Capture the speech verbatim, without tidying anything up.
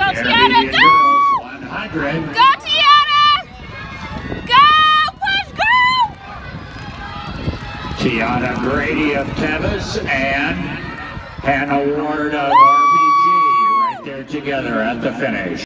Tiana, go! one hundred. Go, Tiana! Go! Push, go! Tiana Grady of Tevis and Hannah Ward of R B G right there together at the finish.